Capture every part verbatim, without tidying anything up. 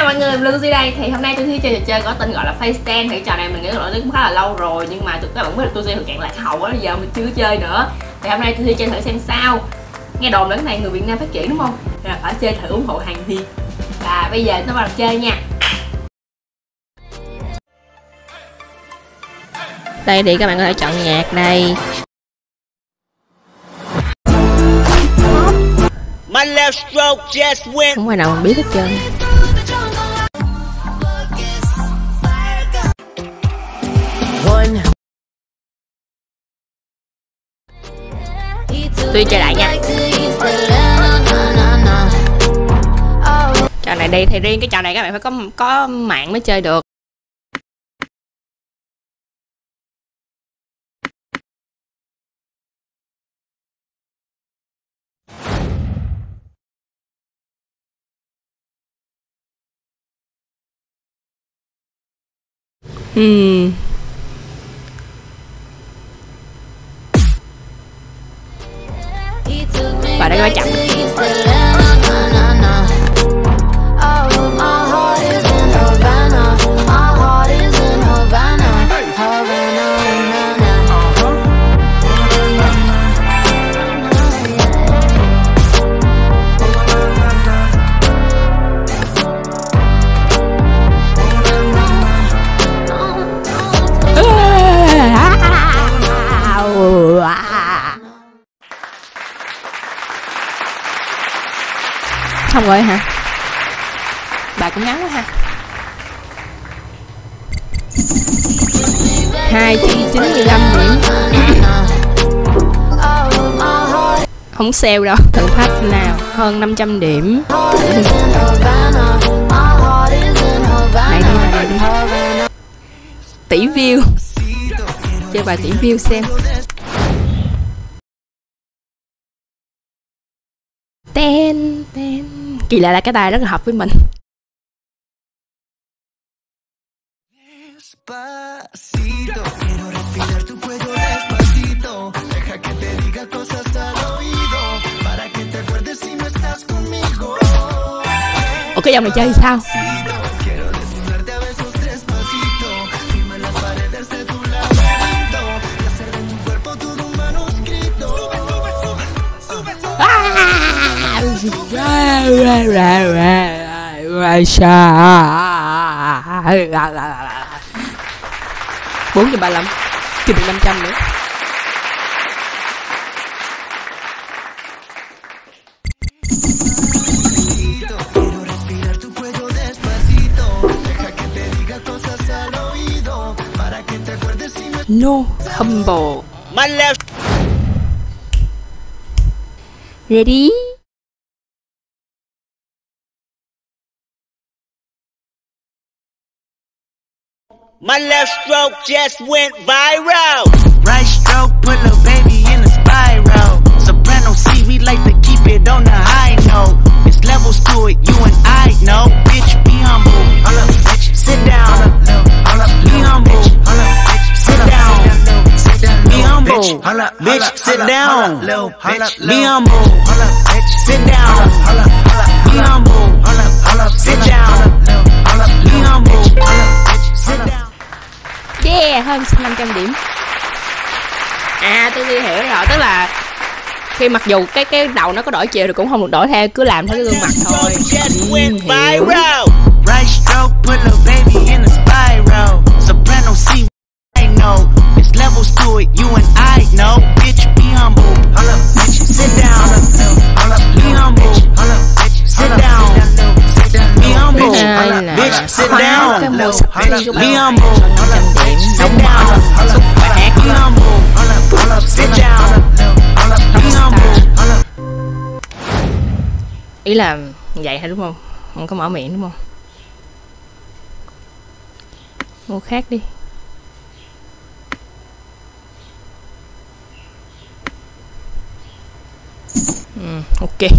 mọi người, mình là Tuzi đây. Thì hôm nay Tuzi chơi trò chơi có tên gọi là Face Stand. Thì trò này mình nghĩ là nó cũng khá là lâu rồi, nhưng mà các bạn biết là Tuzi thực trạng lạc hậu á, giờ mình chưa chơi nữa. Thì hôm nay Tuzi chơi thử xem sao. Nghe đồn là cái này người Việt Nam phát triển đúng không? Rồi phải chơi thử ủng hộ hàng Việt. Và bây giờ nó vào chơi nha. Đây thì các bạn có thể chọn nhạc đây. My left stroke just went. Không ai nào mà biết hết trơn. Tuy chơi lại nha. Trò này đi thì riêng cái trò này các bạn phải có có mạng mới chơi được. Hmm. Và đây các bạn chậm. Xong rồi hả? Bài cũng ngắn quá ha. Hai trăm chín mươi lăm điểm. Không sale đâu. Thử thách nào. Hơn năm trăm điểm. Này đi, này đi. Tỷ view. Chơi bài tỷ view xem. Ten, ten. Kỳ lạ là cái tài rất là hợp với mình. Ủa cái dòng này chơi thì sao? Bốn trăm ba mươi lăm, chưa được năm trăm nữa. No humble. My left. Ready? My left stroke just went viral. Right stroke put a baby in a spiral. Soprano C, we like to keep it on the high note. It's levels to it, you and I know. Bitch, be humble. Hold up, bitch. Sit down. Hold up, be humble. Hold up, bitch. Sit down. Be humble. Bitch, sit down. Be humble. Sit down. Be humble. Sit down. Be humble. Sit down. Yeah, hơn năm trăm điểm. À, tôi hiểu rồi, tức là khi mặc dù cái cái đầu nó có đổi chiều thì cũng không được đổi theo, cứ làm theo cái gương mặt thôi. Ừ, hiểu. Right stroke put a baby in a spiral. Soprano C, I know. It's levels to it, you and I know. Bitch, be humble. Hold up, bitch. Sit down. Hold up, be humble. Hold up, bitch. Sit down. Be humble. Bitch, sit down. Be humble. Đóng mở xúc bài hát. Be humble. Sit down. Be humble. Ý là vậy thôi đúng không? Không có mở miệng đúng không? Mua khác đi. Ừ, ok.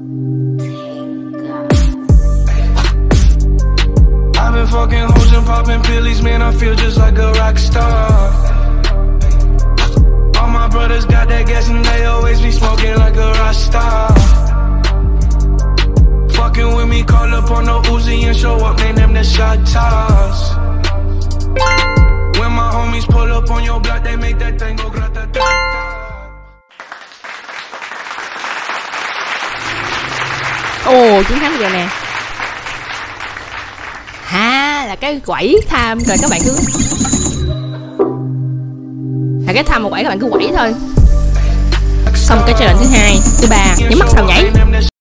fucking hoes and popping popping pillies, man, I feel just like a rock star. All my brothers got that gas and they always be smoking like a rock star. Fucking with me, call up on the Uzi and show up, name them the shot toss. When my homies pull up on your block, they make that thing go grata-ta. Ồ, chiến thắng rồi nè. Ha, là cái quẩy tham rồi các bạn cứ là cái tham một quẩy, các bạn cứ quẩy thôi. Xong cái challenge thứ hai, thứ ba, nhắm mắt sao nhảy.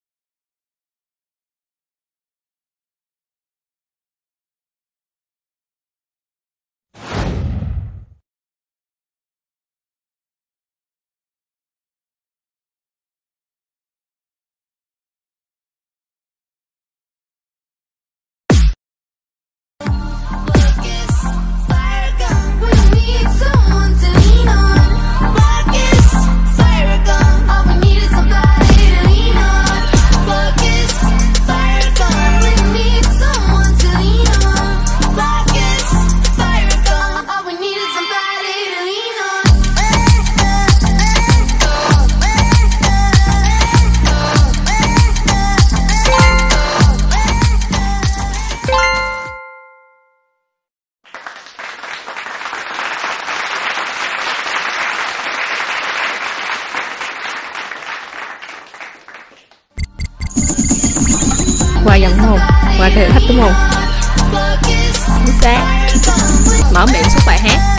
Qua dòng đúng không? Qua cái thử thách đúng không? Chính xác. Mở miệng xuất bài hát.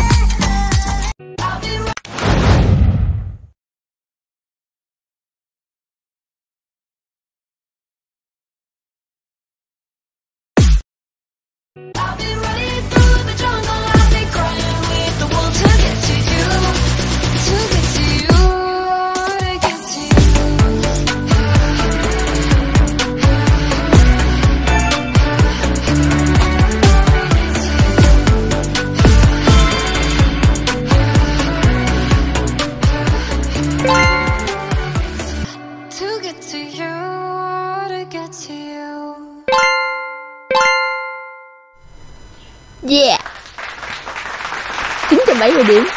Yeah, chín trăm bảy mươi điểm.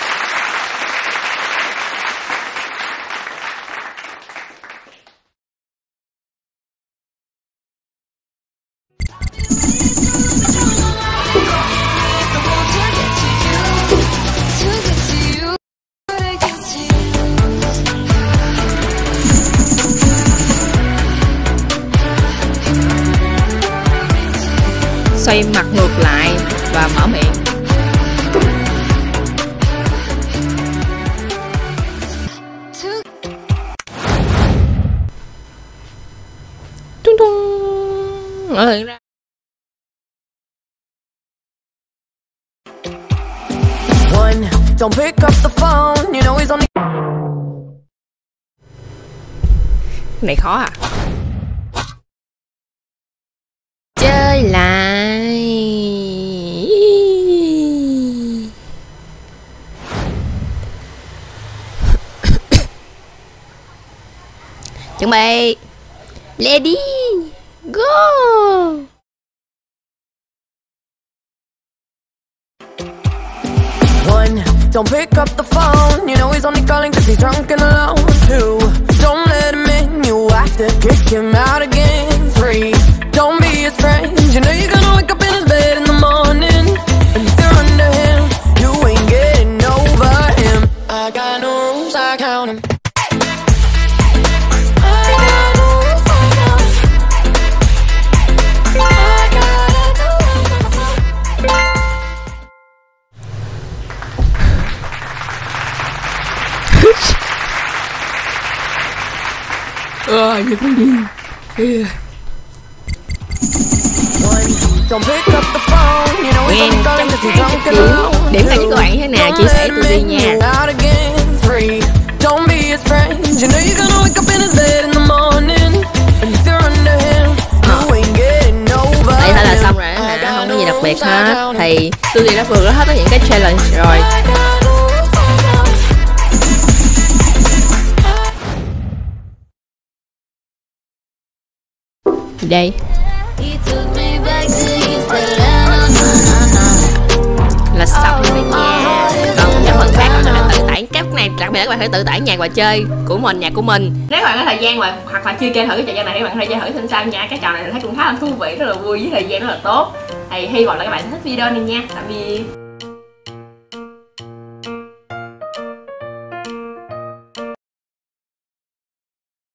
Xoay mặt ngược lại và mở miệng. Tung tung. Mở miệng ra. One, don't pick up the phone, you know he's only. Cái này khó à? Chơi lại. Chuẩn bị. Lady go. One, don't pick up the phone, you know he's only calling cause he's drunk and alone. Two, don't let him in, you have to kick him out again. Three, don't be his friend, you know you're gonna wake up in his bed in the morning. And if you're under him, you ain't getting over him. I got no rules, I count him. I got no rules, I count him. I got no rules, I count him. Ờ, như con điên. Yeah. Quen chăm chỉ điểm lại cho các bạn như thế nào, chia sẻ tụi đi nha. Đây thôi là xong rồi hả, không có gì đặc biệt hết. Thì tôi đã vừa hết những cái challenge rồi. Đây đặc biệt là các bạn hãy tự tải nhạc và chơi của mình, nhạc của mình. Nếu các bạn có thời gian mà hoặc là chưa chơi thử cái trò chơi này thì các bạn có thể chơi thử xem sao nha. Cái trò này thấy cũng khá là thú vị, rất là vui với thời gian rất là tốt. Thì hy vọng là các bạn thích video này nha. Tạm biệt.